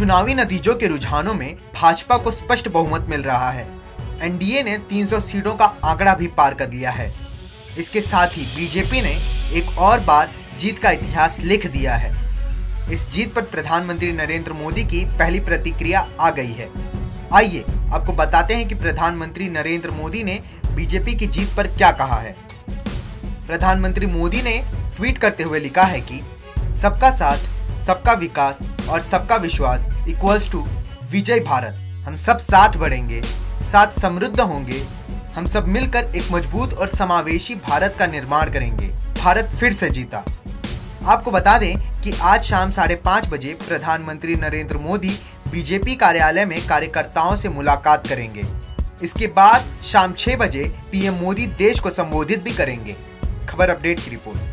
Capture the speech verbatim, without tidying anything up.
चुनावी नतीजों के रुझानों में भाजपा को स्पष्ट बहुमत मिल रहा है। एनडीए ने तीन सौ सीटों का आंकड़ा भी पार कर लिया है। इसके साथ ही बीजेपी ने एक और बार जीत का इतिहास लिख दिया है। इस जीत पर प्रधानमंत्री नरेंद्र मोदी की पहली प्रतिक्रिया आ गई है। आइए आपको बताते हैं कि प्रधानमंत्री नरेंद्र मोदी ने बीजेपी की जीत पर क्या कहा है। प्रधानमंत्री मोदी ने ट्वीट करते हुए लिखा है कि सबका साथ, सबका विकास और सबका विश्वास इक्वल्स टू विजय भारत। हम सब साथ बढ़ेंगे, साथ समृद्ध होंगे। हम सब मिलकर एक मजबूत और समावेशी भारत का निर्माण करेंगे। भारत फिर से जीता। आपको बता दें कि आज शाम साढ़े पाँच बजे प्रधानमंत्री नरेंद्र मोदी बीजेपी कार्यालय में कार्यकर्ताओं से मुलाकात करेंगे। इसके बाद शाम छह बजे पीएम मोदी देश को संबोधित भी करेंगे। खबर अपडेट की रिपोर्ट।